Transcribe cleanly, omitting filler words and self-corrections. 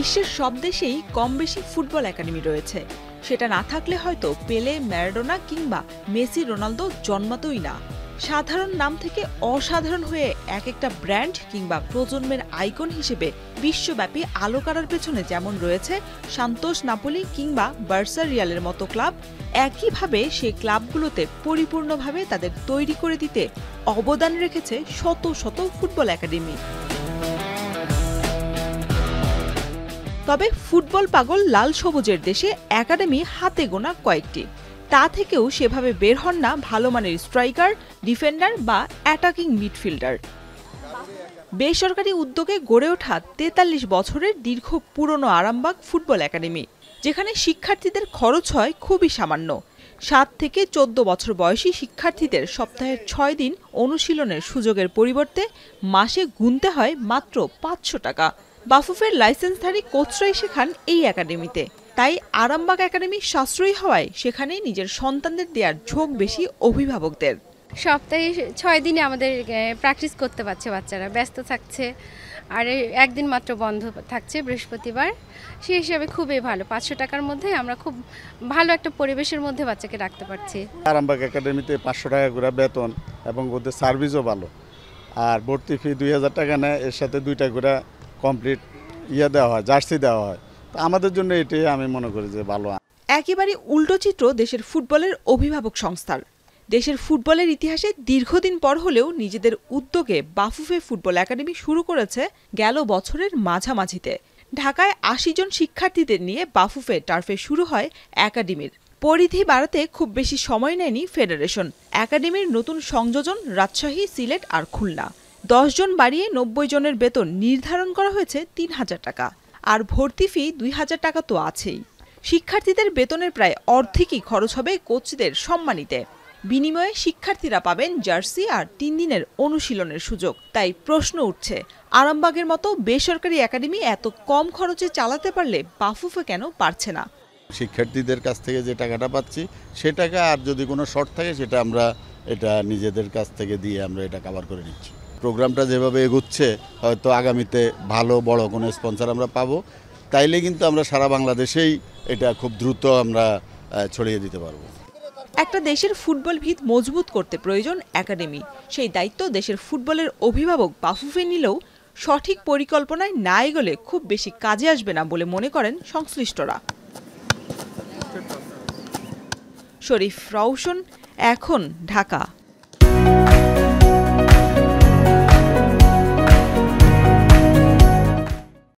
বিশ্বের সব দেশেই কম বেশি ফুটবল একাডেমি রয়েছে। সেটা না থাকলে হয়তো পেলে, ম্যারাডোনা কিংবা মেসি, রোনালদো জন্মাতই না। সাধারণ নাম থেকে অসাধারণ হয়ে এক একটা ব্র্যান্ড কিংবা প্রজন্মের আইকন হিসেবে বিশ্বব্যাপী আলো করার পেছনে যেমন রয়েছে সান্তোস, নাপোলি কিংবা বার্সা, রিয়ালের মতো ক্লাব, একইভাবে সেই ক্লাবগুলোতে পরিপূর্ণভাবে তাদের তৈরি করে দিতে অবদান রেখেছে শত শত ফুটবল একাডেমি। তবে ফুটবল পাগল লাল সবুজের দেশে একাডেমি হাতে গোনা কয়েকটি। তা থেকেও সেভাবে বের হন না ভালো মানের স্ট্রাইকার, ডিফেন্ডার বা অ্যাটাকিং মিডফিল্ডার। বেসরকারি উদ্যোগে গড়ে ওঠা ৪৩ বছরের দীর্ঘ পুরনো আরামবাগ ফুটবল একাডেমি, যেখানে শিক্ষার্থীদের খরচ হয় খুবই সামান্য। ৭ থেকে ১৪ বছর বয়সী শিক্ষার্থীদের সপ্তাহের ৬ দিন অনুশীলনের সুযোগের পরিবর্তে মাসে গুনতে হয় মাত্র ৫০০ টাকা। বাফুফের লাইসেন্সধারী কোচরাই শেখান এই একাডেমিতে। তাই আরামবাগ একাডেমি সাশ্রয়ী হওয়ায় সেখানে নিজের সন্তানদের দেওয়ার ঝোঁক বেশি অভিভাবকদের। সপ্তাহে ৬ দিনে আমাদের প্র্যাকটিস করতে পারছে বাচ্চারা, ব্যস্ত থাকছে। আর একদিন মাত্র বন্ধ থাকছে বৃহস্পতিবার। সেই হিসাবে খুবই ভালো। ৫০০ টাকার মধ্যে আমরা খুব ভালো একটা পরিবেশের মধ্যে বাচ্চাকে রাখতে পারছি। আরামবাগ একাডেমিতে ৫০০ টাকা করে বেতন এবং ওদের সার্ভিসও ভালো। আর ভর্তি ফি ২০০০ টাকা নেয়, এর সাথে ২টা করে কমপ্লিট দেওয়া হয়, জার্সি দেওয়া হয়। তো আমাদের জন্য এটাই আমি মনে করি যে ভালো। একেবারে উল্টো চিত্র দেশের ফুটবলের অভিভাবক সংস্থার। দেশের ফুটবলের ইতিহাসে দীর্ঘদিন পর হলেও নিজেদের উদ্যোগে বাফুফে ফুটবল একাডেমি শুরু করেছে গেল বছরের মাঝামাঝিতে। ঢাকায় ৮০ জন শিক্ষার্থীদের নিয়ে বাফুফে টার্ফে শুরু হয় একাডেমির। পরিধি বাড়াতে খুব বেশি সময় নেয়নি ফেডারেশন। একাডেমির নতুন সংযোজন রাজশাহী, সিলেট আর খুলনা। ১০ জন বাড়িয়ে ৯০ জনের বেতন নির্ধারণ করা হয়েছে ৩,০০০ টাকা। আর ভর্তি ফি ২,০০০ টাকা তো আছেই। শিক্ষার্থীদের বেতনের প্রায় অর্ধেকই খরচ হবে কোচদের সম্মানিতে। বিনিময়ে শিক্ষার্থীরা পাবেন জার্সি আর ৩ দিনের অনুশীলনের সুযোগ। তাই প্রশ্ন উঠছে, আরামবাগের মতো বেসরকারি একাডেমি এত কম খরচে চালাতে পারলে বাফুফে কেন পারছে না? শিক্ষার্থীদের কাছ থেকে যে টাকাটা পাচ্ছি সে টাকা, আর যদি কোনো শর্ট থাকে সেটা আমরা এটা নিজেদের কাছ থেকে দিয়ে আমরা এটা কভার করে নিচ্ছি। প্রোগ্রামটা যেভাবে এগোচ্ছে হয়তো আগামীতে ভালো বড় কোনো স্পন্সর আমরা পাবো, তাইলে কিন্তু আমরা সারা বাংলাদেশেই এটা খুব দ্রুত আমরা ছড়িয়ে দিতে পারবো। একটা দেশের ফুটবল ভিত মজবুত করতে প্রয়োজন একাডেমি। সেই দায়িত্ব দেশের ফুটবলের অভিভাবক বাফুফে নিলেও সঠিক পরিকল্পনায় না এগোলে খুব বেশি কাজে আসবে না বলে মনে করেন সংশ্লিষ্টরা। শরীফ রওশন, এখন, ঢাকা।